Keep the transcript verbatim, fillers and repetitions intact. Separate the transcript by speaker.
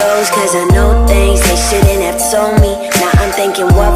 Speaker 1: Cause I know things they shouldn't have told me. Now I'm thinking, what